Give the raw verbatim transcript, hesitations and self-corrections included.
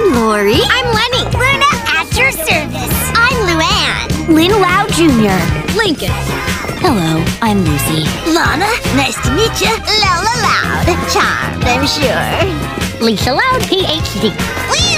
I'm Lori. I'm Lenny. Luna at your service. I'm Luann. Lin Lau Junior Lincoln. Hello, I'm Lucy. Lana, nice to meet you. Lola Loud. Charmed, I'm sure. Lisa Loud, P H D. We